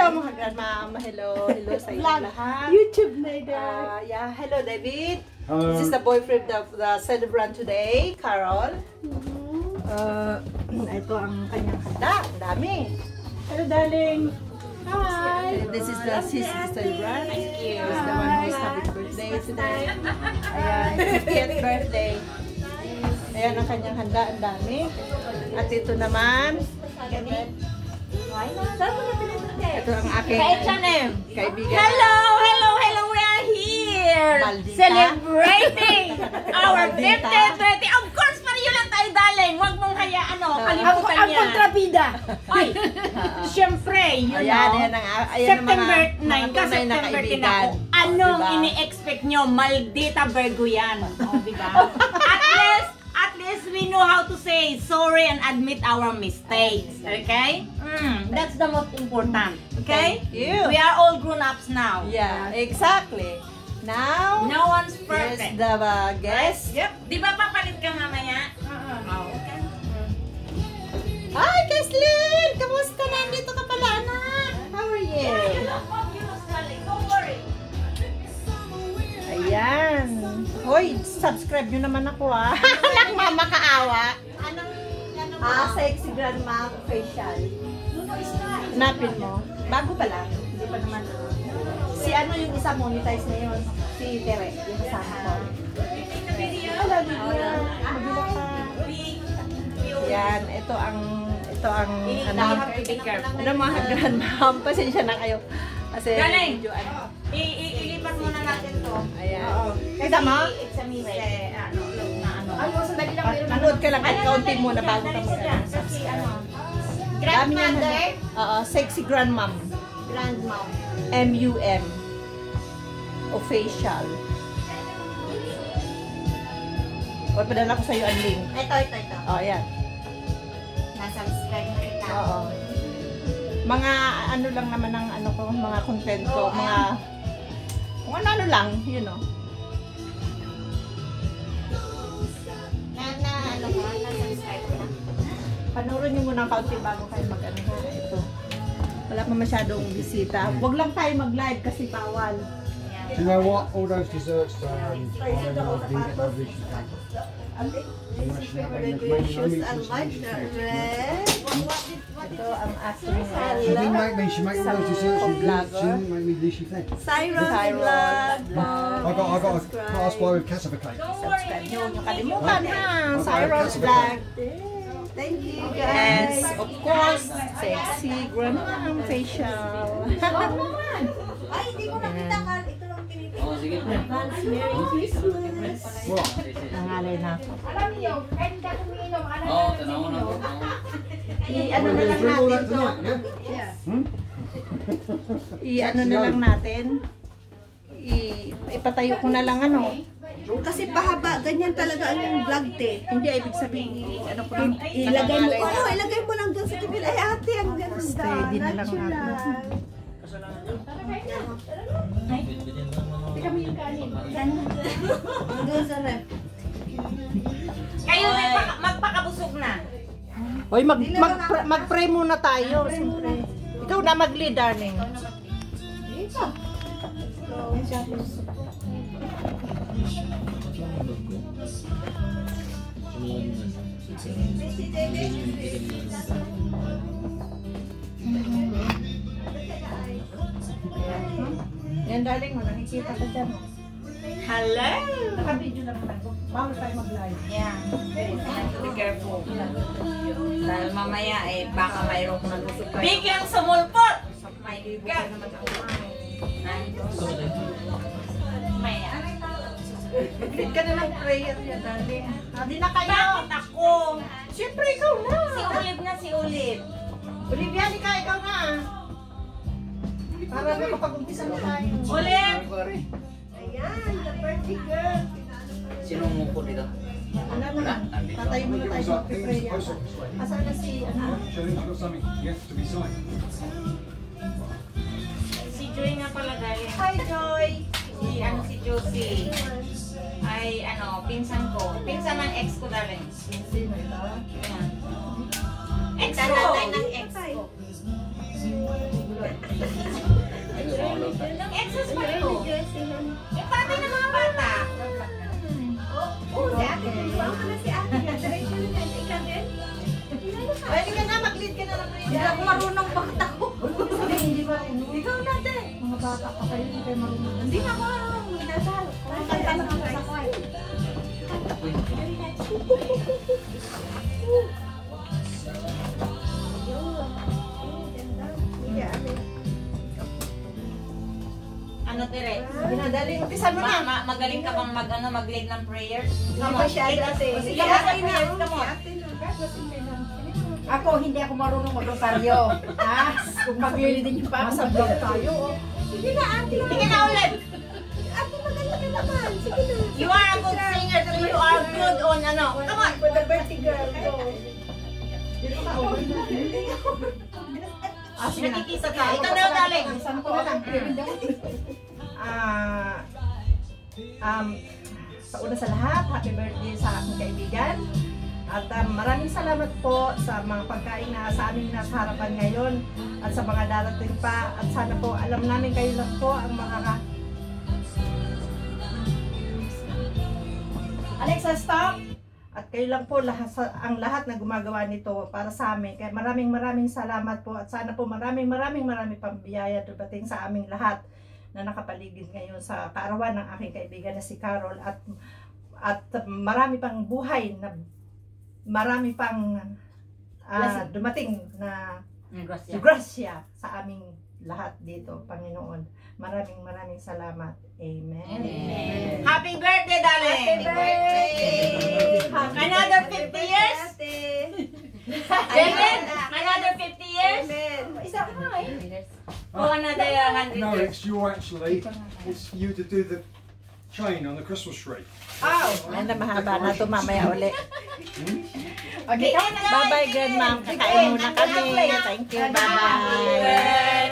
Hello mga grandmam. Hello sa inyo lahat. YouTube na ito. Yeah, hello David. Hello. This is the boyfriend of the celebrant today, Carol. Ito ang kanyang handa. Ang dami. Hello darling. Hi. This is the celebrant. Thank you. This is the one who's having birthday today. Ayan, 50th birthday. Ayan ang kanyang handa. Ang dami. At ito naman. Ito ang aking kaibigan. Hello, we are here Maldita. celebrating our Maldita. 50th birthday. Of course, pareho lang tayo, darling. Huwag mong hayaan, kalimutan Ang niya. kontrabida. Ay, siyempre, you Ayan, know, ayan September 9 ka, tunay na September 10 ako. kaibigan. Anong Diba? ini-expect nyo? Maldita Virgo yan. O, diba? At least we know how to say sorry and admit our mistakes. Okay? That's the most important. Okay? Thank you. We are all grown-ups now. Yeah, exactly. Now, No one's here's perfect. the guest. Yep. Di ba papalit ka mamaya? Okay. Hi, Keslin! Kamusta? Nandito ka pala, anak? How are you? Don't worry. Ayan. Hoy, subscribe nyo naman ako, ah. Anak, mama kaawa. Sexy grandma facial. Hanapin mo. Bago pa lang. Hindi pa naman. Si ano yung isa monetize na yun? Si Tere, yung kasama ko. Hello, Lydia. Magulo ka. Yan, ito ang ano mga grandmam. Pasensya na kayo. Kasi Galing. medyo ano. Ilipat muna natin to. Ayan. Kita mo? It's a mistake. Sandali lang. Manood ka lang kahit kaunti muna bago ka mag-ano. Kasi ano, Grandmother. Oo, sexy grandmom. Grandmom. MUM. Official. O, padala ko sa'yo ang link. Ito. O, ayan. Nasubscribe na kita. Oo. Mga ano lang naman ang ano ko, mga content ko, mga kung ano lang, you know. Nasubscribe ko na. Panoorin niyo muna ng kaunti bago kayo mag-ano ha. Ito. Wala pa masyadong bisita. Huwag lang tayo mag-live kasi bawal. Do you know what? All those desserts are on the average. Ito ang aking She didn't make me. She made all those desserts. She didn't make me Lucy Fed. Cyrus Vlog. I got a class by with cassava cake. Subscribe nyo. Huwag nyo kalimutan ha. Cyrus Vlog. Thank you, Yes, of course. Sexy grandma facial. Ay, hindi ko nakita ka. Ito lang pinipili. Oh, sige. Advance Merry Christmas. What? Nangalay na ako. Alam niyo, kahit ka kumiinom, alam Oo, tanaw na ako. I-ano na lang Drink all that natin to. tonight, yeah? Hmm? I-ano na lang natin. Ipatayo ko na lang ano. Kasi pahaba, ganyan talaga ang vlog te. Hindi, ibig sabihin, ano ko lang. Ilagay mo, ilagay mo lang doon sa tibil. Ay ate, ang ganda. Steady na lang natin. Doon sa rep. kayo magpakabusog na. Hoy, mag-pray muna tayo. Siyempre. Ikaw na mag-lead, darling. Dito. Yan, darling, nakikita ko dyan. Hello! Naka-video lang tayo. Bawal tayo mag-live. Yeah. Be careful. Dahil mamaya baka mayroon kong nagusok kayo. Biglang sumulpot! May bigyan. Mamaya. Mag-lead ka na ng prayer yan, darling. Hindi na kayo. Bakit ako? Siyempre, ikaw na. Si Olive. Olivia, di ka, ikaw na. Para makapag-umpisa na tayo. Olive! Ayan, the birthday girl. Sino mo po dito? Ano na? Patayin mo na tayo sa mag-pray yan. Asan na si, ano? She's got something yet to be signed. Si Joy nga pala dahil. Hi, Joy! Si Josie. Ay, pinsan ko. Pinsan ng ex ko dahil. Sino ito? Ayan. Ex ko! Tanatay ng ex ko. Excess pa ito. Eh, pati ng mga bata. Oo, si ate. Iwan ko na si ate. Diretso na yan. Ikaw din? Pwede ka na, mag-lead ka na ng Hindi ako marunong bakta ko. Hindi marunong. Ikaw natin. Mga bata pa kayo, hindi kayo marunong. Hindi na ako marunong. Magdasal. Kanta na ako sa kway. Ano, Tere? Ginadali, umpisa mo na. Magaling ka bang mag-lead ng prayer? Come on, siya kasi. Sige, Come on, come on. Ako, hindi ako marunong mag-rosaryo. Kung maglilidin yung pa ako sa vlog tayo. Sige na, ate. Sige na ulit. Ate, magaling ka naman. Sige na. You are a good singer. You are good on ano. Come on. For the birthday girl ko. Sige na. Nakikisa ka. Ikaw na, darling. Saan ko na lang? Sa una sa lahat, happy birthday sa aking kaibigan. At maraming salamat po sa mga pagkain na sa aming nasa harapan ngayon at sa mga darating pa. At sana po, alam namin kayo lang po ang Alexa, stop! At kayo lang po ang lahat na gumagawa nito para sa amin. Kaya maraming salamat po at sana po maraming pang biyaya dumating sa aming lahat na nakapaligid ngayon sa kaarawan ng aking kaibigan na si Carol at marami pang buhay na marami pang dumating na grasya sa aming lahat dito, Panginoon. Maraming salamat. Amen. Amen. Happy birthday, darling! Happy birthday! Another 50 years? Amen? Another 50 years? Amen. Isa ka na eh. Oh, another 100 No, years. it's you actually. It's you to do the chain on the Christmas tree. Ganda, mahaba na ito mamaya uli. Okay, Bye-bye, Grandma. Kakain muna kami. Thank you. Bye-bye.